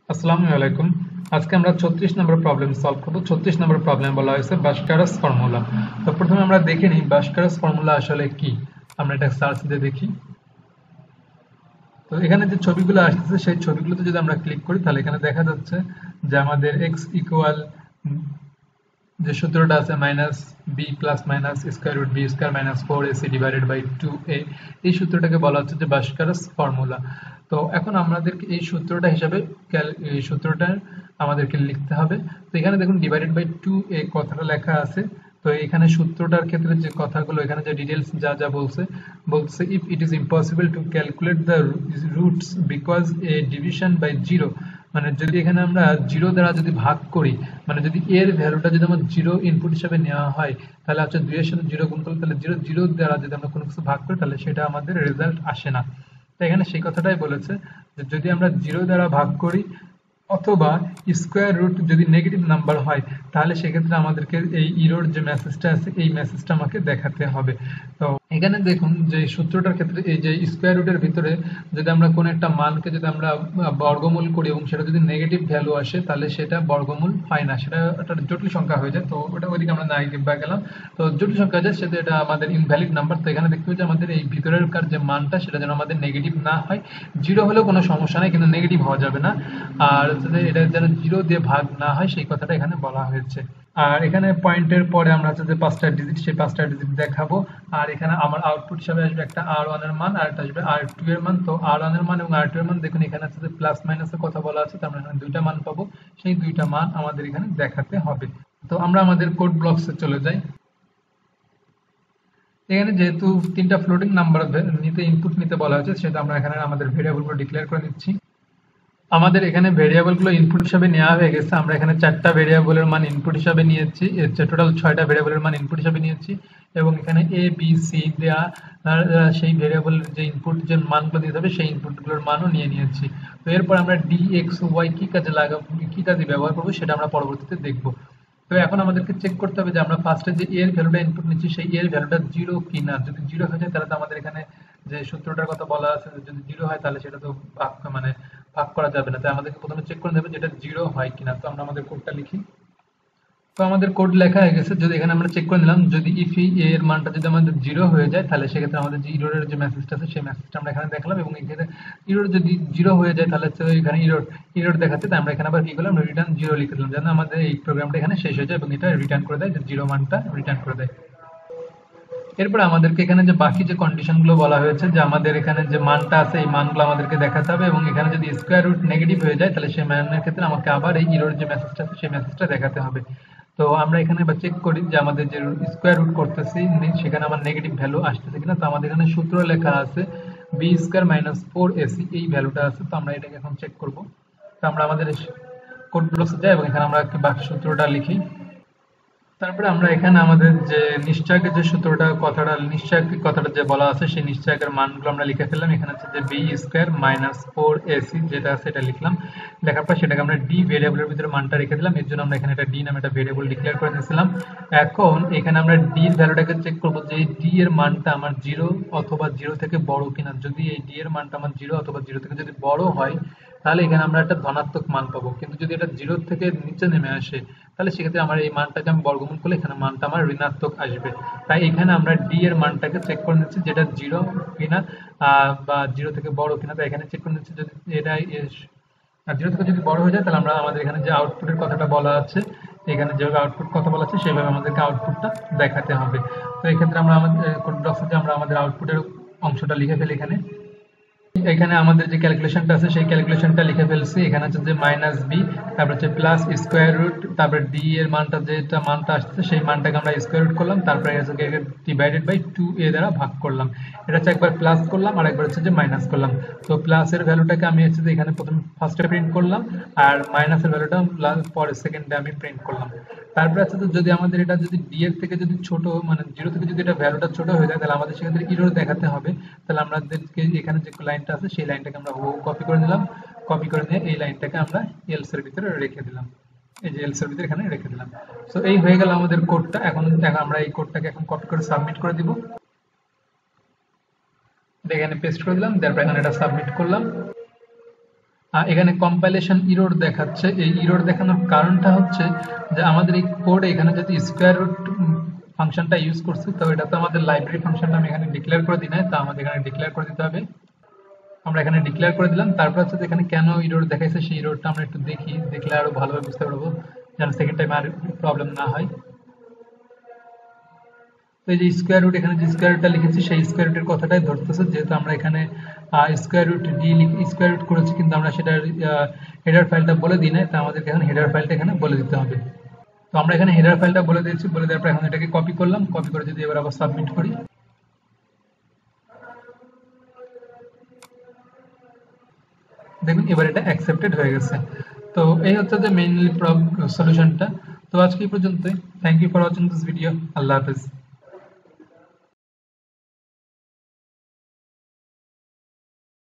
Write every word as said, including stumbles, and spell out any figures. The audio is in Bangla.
আসসালামু আলাইকুম। আজকে আমরা ছত্রিশ নম্বর প্রবলেম সলভ করব। ছত্রিশ নম্বর প্রবলেম বলা হয়েছে বাস্কারাস ফর্মুলা। তো প্রথমে আমরা দেখে নিই বাস্কারাস ফর্মুলা আসলে কি। আমরা এটা সার্চ দিয়ে দেখি। তো এখানে যে ছবিগুলো আসছে সেই ছবিগুলোতে যদি আমরা ক্লিক করি তাহলে এখানে দেখা যাচ্ছে যে আমাদের এক্স ইকুয়াল যে সূত্রটা আছে minus B plus minus square root B square minus four AC divided by two A, এই সূত্রটাকে বলা হচ্ছে যে বাস্কারাস ফর্মুলা। তো এখন আমাদেরকে এই সূত্রটা হিসাবে এই সূত্রটা আমাদেরকে লিখতে হবে। তো এখানে দেখুন ডিভাইডেড বাই টু এ কথাটা লেখা আছে। তো এখানে সূত্রটার ক্ষেত্রে যে কথাগুলো এখানে যে ডিটেলস যা যা বলছে বলছে if it is impossible to calculate the roots because a division by zero, মানে যদি এখানে আমরা জিরো দ্বারা যদি ভাগ করি, মানে যদি এর ভ্যালুটা যদি আমার জিরো ইনপুট হিসেবে নেওয়া হয় তাহলে হচ্ছে দুই এর সাথে জিরো গুণ করলে তাহলে জিরো জিরো দ্বারা যদি আমরা কোনো কিছু ভাগ করি তাহলে সেটা আমাদের রেজাল্ট আসে না। তো এখানে সেই কথাটাই বলেছে যে যদি আমরা জিরো দ্বারা ভাগ করি অথবা স্কোয়ার রুট যদি নেগেটিভ নাম্বার হয় তাহলে সেক্ষেত্রে আমাদেরকে এই ইরোর যে মেসেজটা আছে এই মেসেজটা আমাকে দেখাতে হবে। তো এখানে দেখুন যে সূত্রটার ক্ষেত্রে এই যে স্কোয়ার রুটের ভিতরে যদি আমরা কোনো একটা মানকে যদি আমরা বর্গমূল করি এবং সেটা যদি নেগেটিভ ভ্যালু আসে তাহলে সেটা বর্গমূল হয় না, সেটা একটা জটিল সংখ্যা হয়ে যায়। তো ওটা ওইদিকে আমরা নাই বা গেলাম। তো জটিল সংখ্যা যায় সেটা এটা আমাদের ইনভ্যালিড নাম্বার। তো এখানে দেখতে পাচ্ছি আমাদের এই ভিতরের কার যে মানটা সেটা যেন আমাদের নেগেটিভ না হয়। জিরো হলেও কোনো সমস্যা নেই কিন্তু নেগেটিভ হওয়া যাবে না। আর এটা যেন জিরো দিয়ে ভাগ না হয় সেই কথাটা এখানে বলা হয়েছে। আর এখানে পয়েন্টের পরে আমরা হচ্ছে যে পাঁচটা ডিজিট সেই পাঁচটা ডিজিট দেখাবো। আর এখানে আমার আউটপুট হিসাবে আসবে একটা আর ওয়ান এর মান আর একটা আসবে আর টু এর মান। তো আর ওয়ান এর মান এবং আর টু এর মান দেখুন এখানে আছে যে প্লাস মাইনাসের কথা বলা আছে, তার মানে এখানে দুইটা মান পাবো। সেই দুইটা মান আমাদের এখানে দেখাতে হবে। তো আমরা আমাদের কোড ব্লকসে চলে যাই। এখানে যেহেতু তিনটা ফ্লোটিং নাম্বার নিতে ইনপুট নিতে বলা হয়েছে সেটা আমরা এখানে আমাদের ভেরিয়েবলগুলো ডিক্লেয়ার করে নিচ্ছি। আমাদের এখানে ভেরিয়েবলগুলো ইনপুট হিসাবে নেওয়া হয়ে গেছে। আমরা এখানে চারটা ভেরিয়েবলের মান ইনপুট হিসাবে নিয়েছি, টোটাল ছয়টা ভেরিয়েবলের মান ইনপুট হিসাবে নিয়েছি এবং এখানে এ বি সি দেয়া সেই ভেরিয়েবলের যে ইনপুট যে মানগুলো দিতে হবে সেই ইনপুটগুলোর মানও নিয়ে নিয়েছি। তো এরপর আমরা ডি এক্স ওয়াই কি কাজে লাগাবো কি কাজে ব্যবহার করবো সেটা আমরা পরবর্তীতে দেখবো। তো এখন আমাদেরকে চেক করতে হবে যে আমরা ফার্স্টে যে এর ভ্যালুটা ইনপুট নিচ্ছি সেই এর ভ্যালুটা জিরো কিনা। যদি জিরো হয়ে যায় তাহলে তো আমাদের এখানে যে সূত্রটার কথা বলা আছে যদি জিরো হয় তাহলে সেটা তো ভাগ মানে ভাগ করা যাবে না। তাই আমাদেরকে প্রথমে চেক করে নেবে যেটা জিরো হয় কিনা। তো আমরা আমাদের কোডটা লিখি। তো আমাদের কোড লেখা হয়ে গেছে। যদি এখানে আমরা চেক করে নিলাম যদি ইফ এর মানটা যদি আমাদের জিরো হয়ে যায় তাহলে সেক্ষেত্রে আমাদের যে ইরোরের যে মেসেজটা আছে সেই মেসেজটা আমরা এখানে দেখলাম এবং এখানে ইরোর যদি জিরো হয়ে যায় তাহলে এখানে ইরোর ইরোর দেখাচ্ছে। তাই আমরা এখানে আবার কি করলাম রিটার্ন জিরো লিখে দিলাম যেন আমাদের এই প্রোগ্রামটা এখানে শেষ হয়ে যায় এবং এটা রিটার্ন করে দেয় যে জিরো মানটা রিটার্ন করে দেয়। এরপর আমাদেরকে এখানে যে বাকি যে কন্ডিশন গুলো বলা হয়েছে যে আমাদের এখানে যে মানটা আছে এই মানগুলো আমাদেরকে দেখাতে হবে এবং এখানে যদি স্কোয়ার রুট নেগেটিভ হয়ে যায় তাহলে সেই মানের ক্ষেত্রে আমাকে আবার এই ইরোর যে মেসেজটা আছে সেই মেসেজটা দেখাতে হবে। তো আমরা এখানে এবার চেক করি যে আমাদের যে স্কোয়ার রুট করতেছি সেখানে আমার নেগেটিভ ভ্যালু আসতেছে কিনা। তো আমাদের এখানে সূত্র লেখা আছে B square minus four AC এই ভ্যালুটা আছে। তো আমরা এটাকে এখন চেক করব। তো আমরা আমাদের কোড ব্লকসে যাই এবং এখানে আমরা বাকি সূত্রটা লিখি। তারপরে আমরা এখানে আমাদের যে নিশ্চয়কের যে সূত্রটা কথাটা নিশ্চয়কের কথাটা যে বলা আছে সেই নিশ্চয়কের মানগুলো আমরা লিখে ফেললাম। এখানে হচ্ছে যে B square minus four AC যেটা আছে এটা লিখলাম। লেখার পর সেটাকে আমরা ডি ভেরিয়েবলের ভিতরে মানটা রেখে দিলাম। এর জন্য আমরা এখানে একটা ডি নামে একটা ভেরিয়েবল ডিক্লেয়ার করে দিয়েছিলাম। এখন এখানে আমরা ডি এর ভ্যালুটাকে চেক করবো যে ডি এর মানটা আমার জিরো অথবা জিরো থেকে বড় কিনা। যদি এই ডি এর মানটা আমার জিরো অথবা জিরো থেকে যদি বড় হয় তাহলে এখানে আমরা একটা ধনাত্মক মান পাবো, কিন্তু যদি এটা জিরো থেকে নিচে নেমে আসে তাহলে সেক্ষেত্রে আমার এই মানটাকে আমি বর্গমূল করলে এখানে মানটা আমার ঋণাত্মক আসবে। তাই এখানে আমরা ডি এর মানটাকে চেক করে নিচ্ছি যেটা জিরো কিনা বা জিরো থেকে বড় কিনা। তাই এখানে চেক করে নিচ্ছি যদি এটা জিরো থেকে যদি বড় হয়ে যায় তাহলে আমরা আমাদের এখানে যে আউটপুটের কথাটা বলা আছে এখানে যেভাবে আউটপুট কথা বলা আছে সেভাবে আমাদেরকে আউটপুটটা দেখাতে হবে। তো এক্ষেত্রে আমরা আমাদের কোড ব্লকসে আমরা আমাদের আউটপুটের অংশটা লিখে ফেলি। এখানে এখানে আমাদের যে ক্যালকুলেশনটা আছে সেই ক্যালকুলেশনটা লিখে ফেলছি। এখানে হচ্ছে যে মাইনাস বি তারপর হচ্ছে প্লাস স্কোয়ার রুট তারপর ডি এর মানটা যেটা মানটা আসছে সেই মানটাকে আমরা স্কোয়ার রুট করলাম, তারপরে ডিভাইডেড বাই টু এ দ্বারা ভাগ করলাম। এটা হচ্ছে একবার প্লাস করলাম আর একবার হচ্ছে যে মাইনাস করলাম। তো প্লাসের ভ্যালুটাকে আমি হচ্ছে যে এখানে প্রথম ফার্স্টে প্রিন্ট করলাম আর মাইনাসের ভ্যালুটা পরের সেকেন্ডে আমি প্রিন্ট করলাম। তারপরে আছে তো যদি আমাদের এটা যদি ডি এর থেকে যদি ছোট মানে জিরো থেকে যদি এটা ভ্যালুটা ছোট হয়ে যায় তাহলে আমাদের সেক্ষেত্রে ইরর দেখাতে হবে। তাহলে আমাদেরকে এখানে যে লাইনটা আছে সেই লাইনটাকে আমরা কপি করে নিলাম। কপি করে নিয়ে এই লাইনটাকে আমরা এলস এর ভিতরে রেখে দিলাম। এই যে এলস এর ভিতরে এখানে রেখে দিলাম। সো এই হয়ে গেল আমাদের কোডটা। এখন দেখো আমরা এই কোডটাকে এখন কপি করে সাবমিট করে দিব। এখানে পেস্ট করে দিলাম, তারপর এখানে এটা সাবমিট করলাম। এখানে কম্পাইলেশন ইরর দেখাচ্ছে। এই ইরর দেখানোর কারণটা হচ্ছে যে আমাদের এই কোড এখানে যদি স্কোয়ার রুট ফাংশনটা ইউজ করছি, তো এটা তো আমাদের লাইব্রেরি ফাংশনটা আমি এখানে ডিক্লেয়ার করে দিই না, তো আমাদের এখানে ডিক্লেয়ার করে দিতে হবে। আমরা এখানে ডিক্লেয়ার করে দিলাম। তারপর হচ্ছে এখানে কেন ইরর দেখাইছে সেই ইররটা আমরা একটু দেখি, দেখলে আরো ভালোভাবে বুঝতে পারবো, যেন সেকেন্ড টাইম আর প্রবলেম না হয়। তো এই যে স্কোয়ার রুট, এখানে যে স্কোয়ার রুটটা লিখেছি সেই স্কোয়ার রুটের কথাটাই ধরতেছে, যেহেতু আমরা এখানে square root D square root করেছি, কিন্তু আমরা সেটার হেডার ফাইলটা বলে দিই না, তো আমাদের এখানে হেডার ফাইলটা এখানে বলে দিতে হবে। তো আমরা এখানে হেডার ফাইলটা বলে দিয়েছি, বলে দেওয়ার পর এখন এটাকে কপি করলাম, কপি করে যদি এবার আবার সাবমিট করি, দেখুন এবার এটা অ্যাকসেপ্টেড হয়ে গেছে। তো এই হচ্ছে যে মেইনলি সলিউশনটা। তো আজকে এই পর্যন্তই। Thank you for watching this video. আল্লাহ হাফেজ।